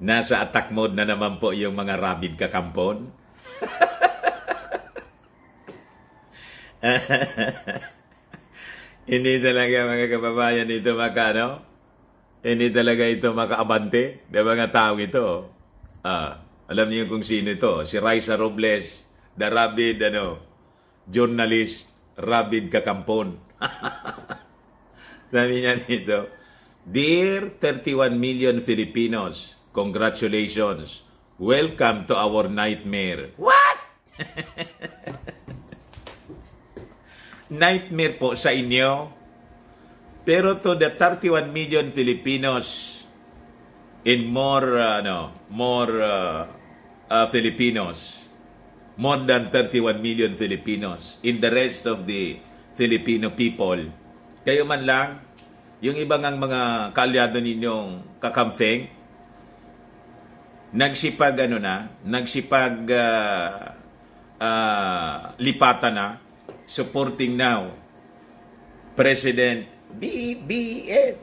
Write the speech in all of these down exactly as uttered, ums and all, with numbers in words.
Nasa attack mode na naman po yung mga rabid kakampon. Hindi talaga mga kababayan ito makano? Hindi talaga ito makaabante ng mga tao ito. Ah, alam niyo kung sino ito? Si Raisa Robles, the rabid ano, journalist, rabid kakampon. Sabi niya nito, Dear thirty-one million Filipinos, congratulations. Welcome to our nightmare. What? Nightmare po sa inyo. Pero to the thirty-one million Filipinos in more, uh, no, more uh, uh, Filipinos, more than thirty-one million Filipinos, in the rest of the Filipino people, kayo man lang, yung ibang ang mga kaalyado ninyong kakampeng, nagsipag ano na, nagsipag uh, uh, lipatan na, supporting now President B B M.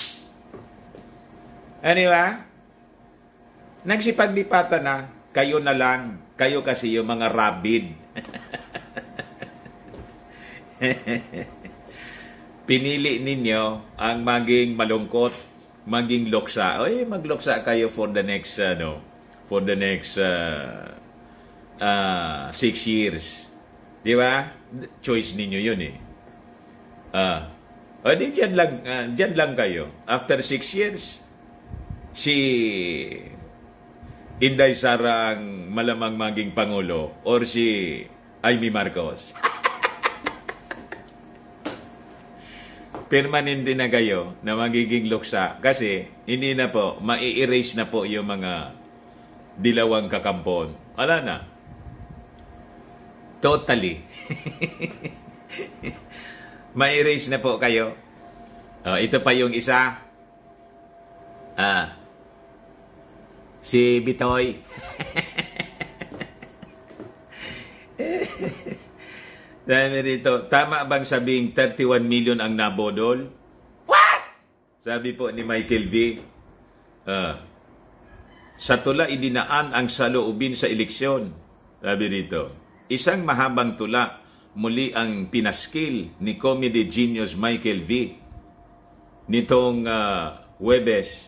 Ano ba? Nagsipaglipatan na, kayo na lang, kayo kasi yung mga rabid. Pinili ninyo ang maging malungkot, maging loksa. Oy, magloksa kayo for the next ano, for the next uh, uh, six years. Di ba? Choice ninyo yun eh. Ah, uh, o di dyan lang, uh, dyan lang kayo. After six years, si Inday Sarang malamang maging Pangulo or si Amy Marcos. Permanente na kayo na magiging luksa kasi hindi na po, mai-erase na po yung mga dilawang kakampon. Wala na. Totally. Ma-erase na po kayo. Oh, ito pa yung isa. Ah, si Bitoy. Sabi rito, tama bang sabing thirty-one million ang nabodol? What? Sabi po ni Michael V. Uh, sa tula idinaan ang saloobin sa eleksyon. Sabi rito, isang mahabang tula muli ang pinaskil ni comedy genius Michael V. Nitong uh, Huwebes,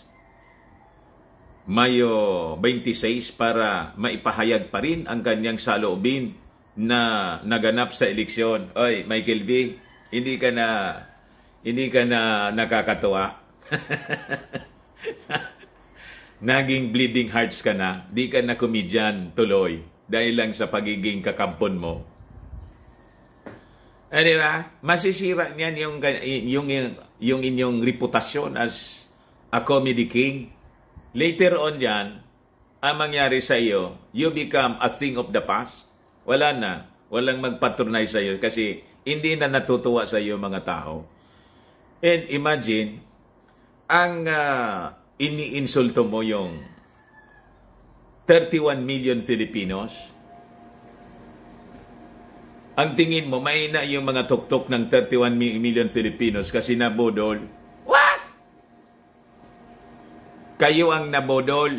Mayo twenty-six para maipahayag pa rin ang kanyang saloobin na naganap sa eleksyon. Oy, Michael V, hindi ka na hindi ka na nakakatuwa. Naging bleeding hearts ka na, di ka na komedyan tuloy dahil lang sa pagiging kakampon mo. Eh, di ba? Masisira niyan yung, yung, yung inyong reputasyon as a comedy king. Later on yan, ang mangyari sa iyo, you become a thing of the past. Wala na. Walang magpatronize sa iyo kasi hindi na natutuwa sa iyo mga tao. And imagine, ang uh, iniinsulto mo yung thirty-one million Filipinos. Ang tingin mo, may na yung mga tuktok ng thirty-one million Filipinos kasi nabodol. What? Kayo ang nabodol.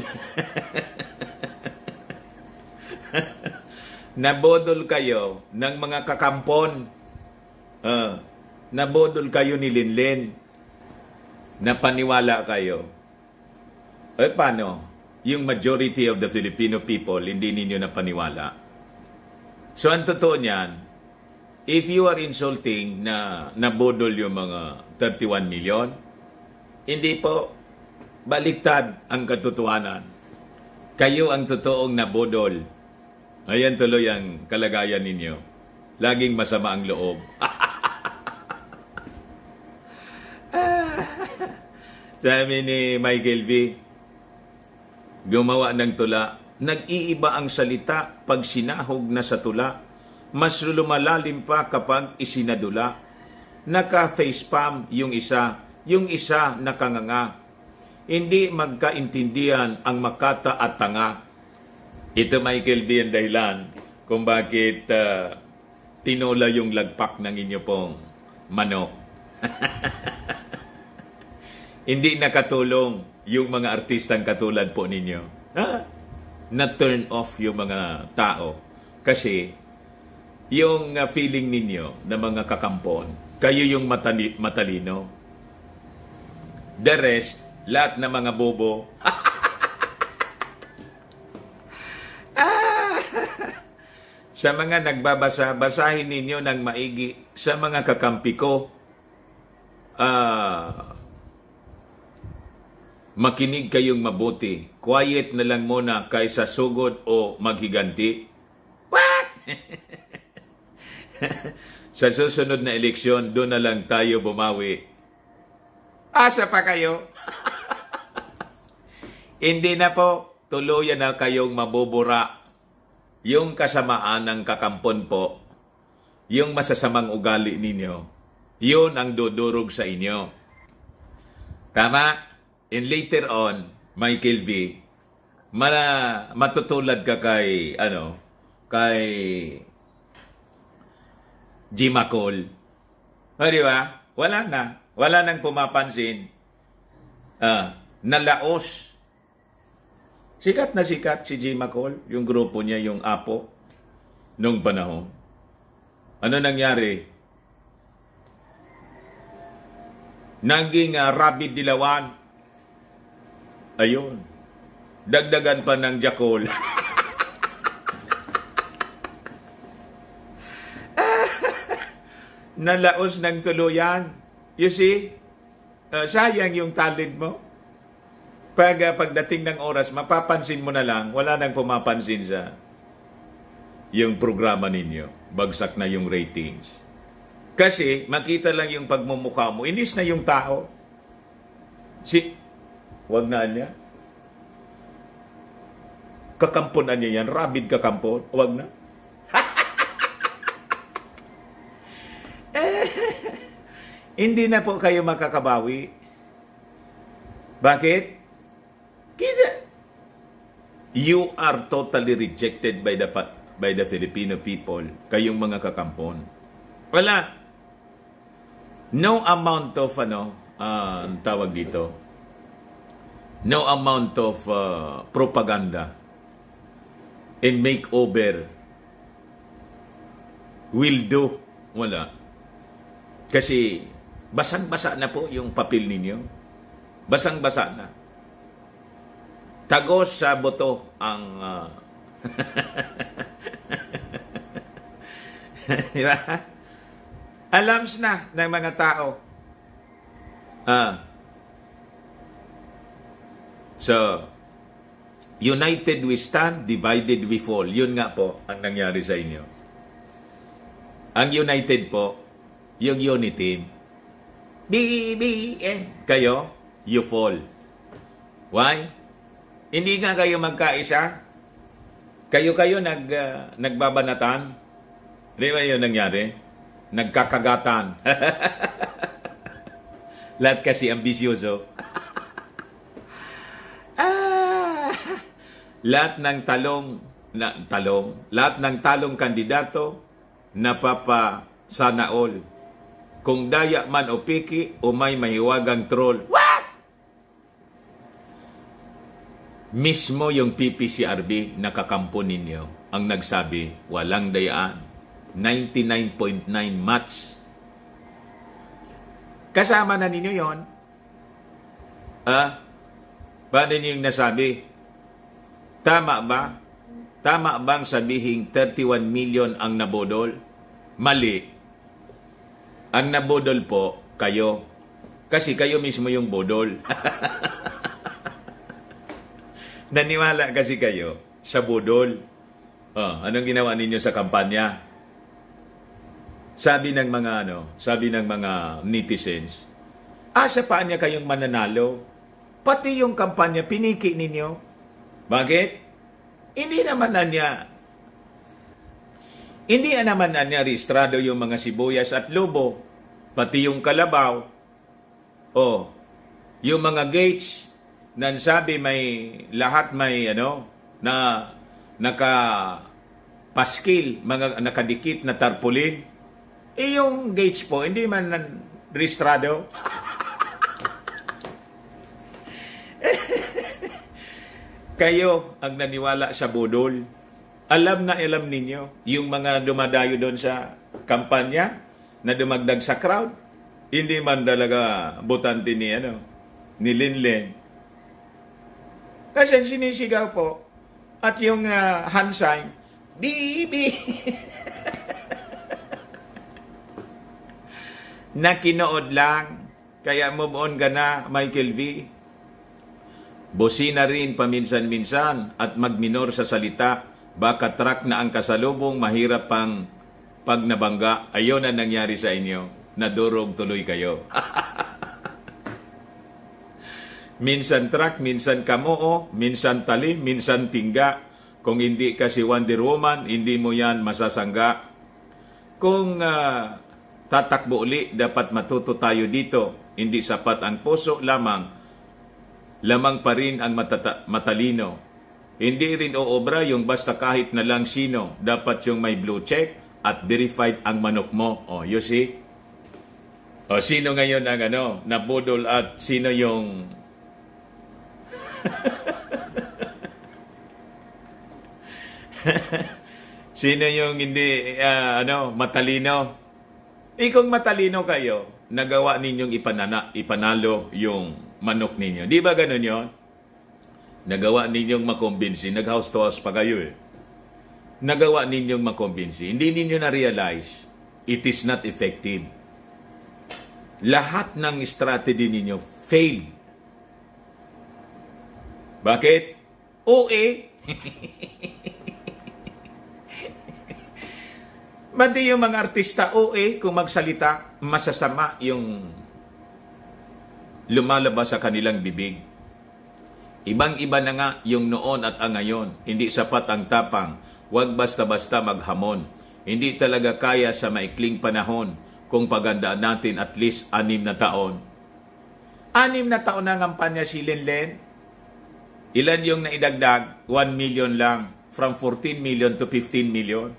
Nabodol kayo ng mga kakampon. Uh, nabodol kayo ni Linlin. Napaniwala kayo. Eh, paano? Yung majority of the Filipino people, hindi ninyo napaniwala. So, ang totoo niyan, if you are insulting na nabodol yung mga thirty-one million, hindi po, baliktad ang katotohanan. Kayo ang totoong nabodol. Ayan tuloy ang kalagayan ninyo. Laging masama ang loob. Sabi ni Michael V, gumawa ng tula, nag-iiba ang salita pag sinahog na sa tula. Mas lumalalim pa kapag isinadula. Naka-facepalm yung isa, yung isa nakanganga. Hindi magkaintindihan ang makata at tanga. Ito, Michael B, ang dahilan kung bakit uh, tinola yung lagpak ng inyo pong manok. Hindi nakatulong yung mga artistang katulad po ninyo. Ha? Na-turn off yung mga tao. Kasi, yung uh, feeling ninyo na mga kakampon, kayo yung matali- matalino. The rest, lahat na mga bobo. Sa mga nagbabasa, basahin ninyo ng maigi. Sa mga kakampi ko, ah, makinig kayong mabuti. Quiet na lang muna kaysa sugod o maghiganti. What? Sa susunod na eleksyon, doon na lang tayo bumawi. Asa pa kayo? Hindi na po, tuluyan na kayong mabubura. Yung kasamaan ng kakampon po, yung masasamang ugali ninyo, yun ang dudurog sa inyo. Tama? And later on, Michael V, mala, matutulad ka kay, ano, kay G. McCall. O, di ba? Wala na. Wala nang pumapansin. Ah, nalaos. Sikat na sikat si G. McCall, yung grupo niya, yung Apo, nung panahon. Ano nangyari? Naging uh, Rabid Dilawan. Ayun. Dagdagan pa ng Jakol. Nalaos ng tuluyan. You see? Uh, sayang yung talent mo. Pag uh, pagdating ng oras, mapapansin mo na lang, wala nang pumapansin sa yung programa ninyo. Bagsak na yung ratings. Kasi makita lang yung pagmumukha mo, inis na yung tao. Si, wag na niya. Kakampunan niya yan, rabid kakampon, wag na. eh, hindi na po kayo makakabawi. Bakit? Kita. You are totally rejected by the by the Filipino people. Kayong mga kakampon. Wala. No amount of ano, uh, ang tawag dito. No amount of uh, propaganda and makeover will do. Wala. Kasi basang-basa na po yung papel ninyo. Basang-basa na. Tagos sa boto ang uh... diba? Alams na ng mga tao. Ah. So, united we stand, divided we fall. Yun nga po ang nangyari sa inyo. Ang united po, yung unity, B B M. Kayo, you fall. Why? Hindi nga kayo magkaisa. Kayo-kayo nag, uh, nagbabanatan. Di ba yun nangyari? Nagkakagatan. Lahat kasi ambisyoso. ah, lahat ng talong, na, talong, lahat ng talong kandidato, napapa sana all. Kung daya man o piki, o may mahiwagang troll. What? Mismo yung P P C R B na kakampo ninyo ang nagsabi, walang dayaan. ninety-nine point nine match. Kasama na ninyo yon. Ah? Paano niyo yung nasabi? Tama ba? Tama bang sabihing thirty-one million ang nabodol? Mali. Ang nabodol po, kayo. Kasi kayo mismo yung bodol. Naniwala kasi kayo sa budol. Oh, anong ginawa ninyo sa kampanya? Sabi ng mga ano, sabi ng mga netizens, asa pa niya kayong mananalo? Pati yung kampanya piniki ninyo. Bakit? Hindi naman na niya Hindi na naman na niya rehistrado yung mga sibuyas at lobo, pati yung kalabaw. Oh, yung mga gates nan sabi may lahat may ano na naka paskil, mga nakadikit na tarpaulin. Eh yung gates po hindi man rehistrado. Kayo ang naniwala sa budol. Alam na alam ninyo, yung mga dumadayo doon sa kampanya na dumagdag sa crowd, hindi man talaga botante ni, ano, ni Linlen. Kasi sinisigaw po, at yung uh, hand sign, Bibi! na kinood lang, kaya move on ka na, Michael V. Bosina rin paminsan-minsan at magminor sa salita, baka truck na ang kasalubong, mahirap pang pag nabangga. Ayun ang nangyari sa inyo, nadurog tuloy kayo. Minsan truck, minsan kamoo, minsan tali, minsan tingga. Kung hindi ka si Wonder Woman, hindi mo yan masasangga. Kung uh, tatakbo uli, dapat matuto tayo dito. Hindi sapat ang puso lamang. Lamang pa rin ang matata- matalino. Hindi rin oobra yung basta kahit na lang sino. Dapat yung may blue check at verified ang manok mo. Oh, you see? O, sino ngayon ang ano, nabudol at sino yung... sino yung hindi, uh, ano, matalino? Eh, kung matalino kayo, nagawa ninyong ipanana, ipanalo yung manok ninyo. Di ba ganun yun? Nagawa ninyong makumbinsi. Nag-house to house pa kayo eh. Nagawa ninyong makumbinsi. Hindi ninyo na-realize it is not effective. Lahat ng strategy ninyo failed. Bakit? O eh. Mati yung mga artista o eh, kung magsalita, masasama yung lumalabas sa kanilang bibig. Ibang-iba na nga yung noon at ang ngayon. Hindi sapat ang tapang. Huwag basta-basta maghamon. Hindi talaga kaya sa maikling panahon kung pagandaan natin at least anim na taon. Anim na taon na ngampanya si Linlen. Ilan yung naidagdag? one million lang. From fourteen million to fifteen million.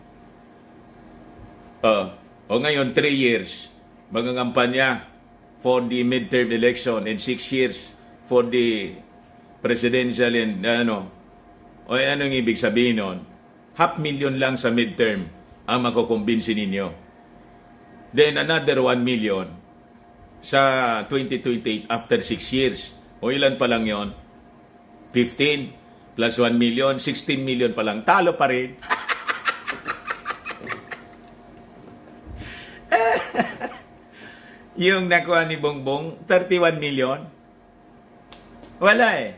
Uh, o ngayon, three years. Magangampanya for the midterm election and six years for the presidential and ano. O anong ibig sabihin nun? Half million lang sa midterm ang makukumbinsi ninyo. Then another one million sa twenty twenty-eight after six years. O ilan pa lang yon? fifteen plus one million, sixteen million pa lang. Talo pa rin. Yung nakuha ni Bongbong, thirty-one million. Wala eh.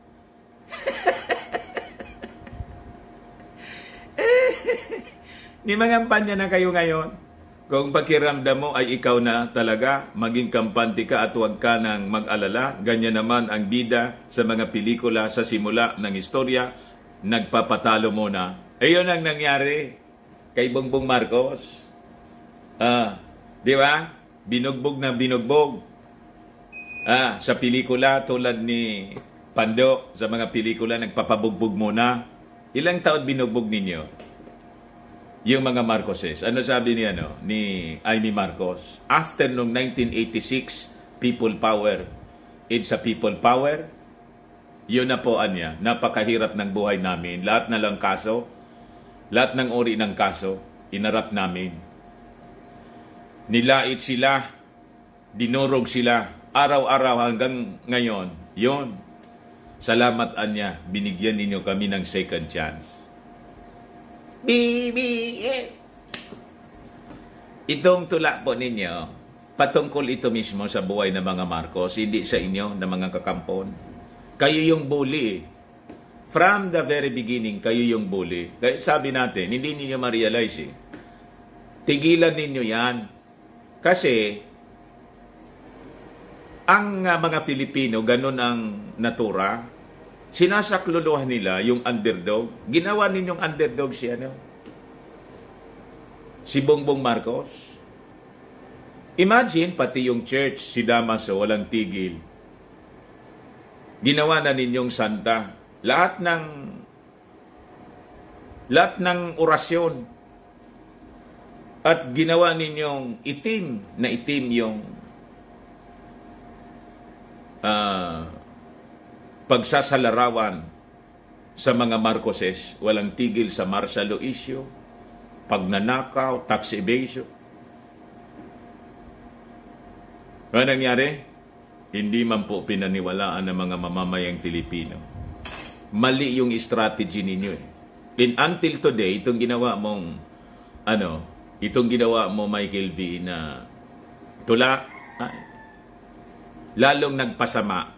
Ni mangampanya na kayo ngayon. Kung pakiramdam mo ay ikaw na talaga, maging kampante ka at huwag ka nang mag-alala. Ganyan naman ang bida sa mga pelikula sa simula ng istorya, nagpapatalo muna. Ayun ang nangyari kay Bongbong Marcos. Ah, di ba? Binugbog na binugbog. Ah, sa pelikula tulad ni Pando, sa mga pelikula nagpapabugbog muna. Ilang taon binugbog ninyo? Yung mga Marcoses. Ano sabi ni ano ni Amy Marcos? After nung nineteen eighty-six, people power. It's a people power. Yun na po anya. Napakahirap ng buhay namin. Lahat na lang kaso, lahat ng uri ng kaso, inarap namin. Nilait sila, dinurog sila, araw-araw hanggang ngayon. Yon. Salamat anya, binigyan ninyo kami ng second chance. B B M. Itong tula po ninyo, patungkol ito mismo sa buhay ng mga Marcos, hindi sa inyo na mga kakampon. Kayo yung bully. From the very beginning, kayo yung bully. Kaya sabi natin, hindi ninyo ma-realize eh. Tigilan ninyo yan. Kasi, ang uh, mga Pilipino, ganun ang natura, sinasakluluhan nila yung underdog. Ginawa ninyong underdog si ano? Si Bongbong Marcos. Imagine, pati yung church, si Damaso, walang tigil. Ginawa na ninyong santa. Lahat ng lahat ng orasyon. At ginawa ninyong itim na itim yung uh, pagsasalarawan sa mga Marcoses, walang tigil sa martial law issue, pagnanakaw, tax evasion. Ano nangyari? Hindi man po pinaniwalaan ng mga mamamayang Filipino. Mali yung strategy ninyo. Eh. And until today, itong ginawa mong, ano, itong ginawa mo, Michael V, na tula, ay, lalong nagpasama.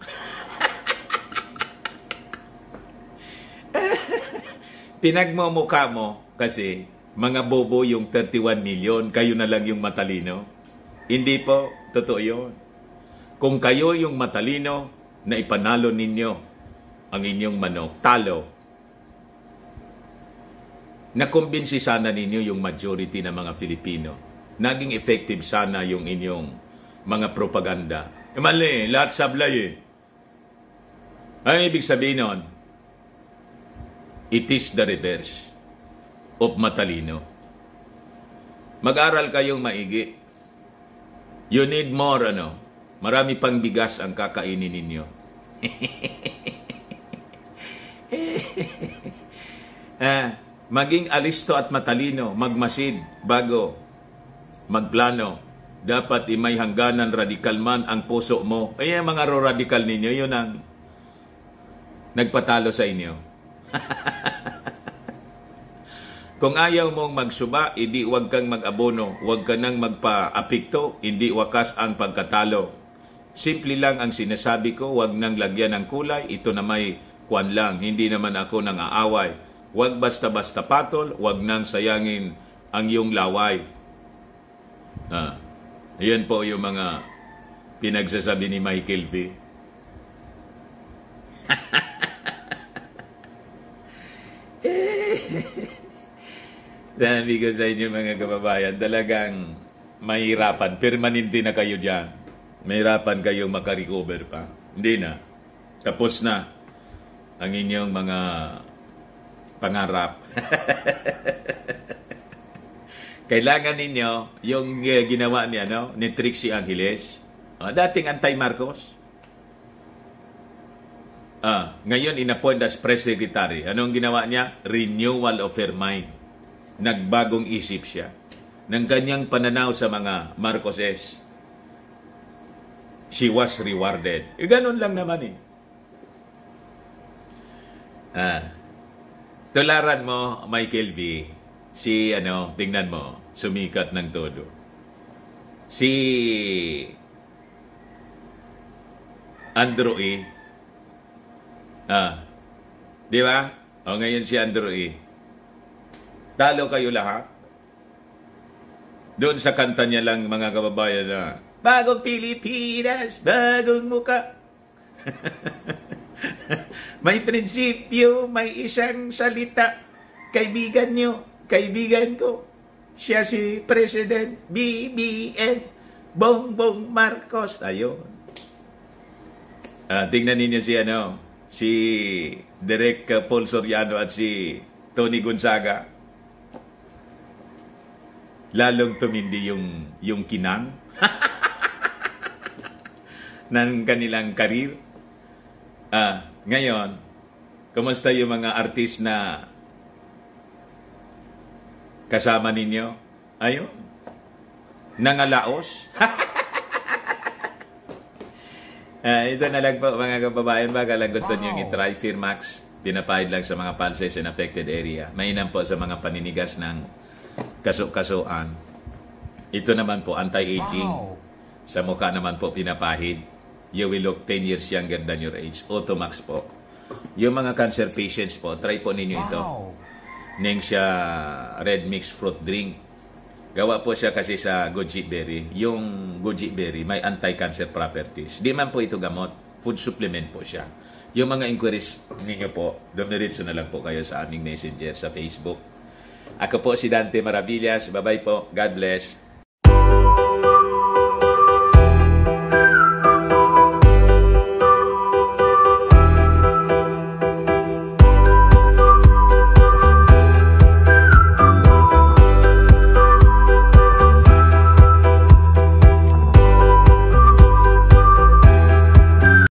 Pinagmumukha mo kasi mga bobo yung thirty-one million, kayo na lang yung matalino. Hindi po, totoo yun. Kung kayo yung matalino na ipanalo ninyo ang inyong manok, talo. Nakumbinsi sana ninyo yung majority ng mga Filipino. Naging effective sana yung inyong mga propaganda. E mali, lahat sablay eh. Ang ibig sabihin nun, it is the reverse of matalino. Mag-aral kayong maigi. You need more, ano, marami pang bigas ang kakainin ninyo. ah, maging alisto at matalino, magmasid bago magplano. Dapat imay hangganan radikal man ang puso mo. Ay, mga ro-radikal ninyo, yun ang nagpatalo sa inyo. Kung ayaw mong magsuba, hindi wag kang mag-abono, wag ka nang magpa-apikto, hindi wakas ang pagkatalo. Simple lang ang sinasabi ko, wag nang lagyan ng kulay, ito na may kwan lang, hindi naman ako nang aaway. Wag basta-basta patol, wag nang sayangin ang iyong laway. Ah, ayan po yung mga pinagsasabi ni Michael V. Sabi ko sa inyo mga kababayan, talagang mahirapan. Permanente na kayo dyan. Mahirapan kayong makarecover pa. Hindi na. Tapos na ang inyong mga pangarap. Kailangan ninyo yung uh, ginawa ni, ano, ni Trixie Angeles. Uh, dating anti-Marcos. Ah, ngayon inappoint as press secretary. Anong ginawa niya? Renewal of her mind. Nagbagong isip siya ng kanyang pananaw sa mga Marcoses. She was rewarded. E ganun lang naman eh. Ah, tularan mo, Michael V, si, ano, tingnan mo, sumikat ng todo. Si Andrew E. Ah, di ba? O ngayon si Andrew E. Talo kayo lahat. Doon sa kanta niya lang, mga kababayan, na bagong Pilipinas, bagong muka. May prinsipyo, may isang salita. Kaibigan nyo, kaibigan ko. Siya si President B B M Bongbong Marcos. Ayun. Ah, tingnan ninyo si, ano, si Direk Paul Soriano at si Tony Gonzaga. Lalong tumindi yung, yung kinang ng kanilang karir. Ah, ngayon, kumusta yung mga artist na kasama ninyo? Ayun, nangalaos. ah, ito na lang po mga kababayan, baka lang gusto niyo i-try Firmax. Pinapahid lang sa mga pulses in affected area. Mainam po sa mga paninigas ng kaso-kasuan. Ito naman po, anti-aging. Wow. Sa mukha naman po, pinapahid. You will look ten years younger than your age. Automax po. Yung mga cancer patients po, try po ninyo ito. Wow. Neng siya red mixed fruit drink. Gawa po siya kasi sa goji berry. Yung goji berry, may anti-cancer properties. Di man po ito gamot. Food supplement po siya. Yung mga inquiries ninyo po, dumiritso na lang po kayo sa aming messenger sa Facebook. Ako po si Dante Maravillas. Bye-bye po. God bless.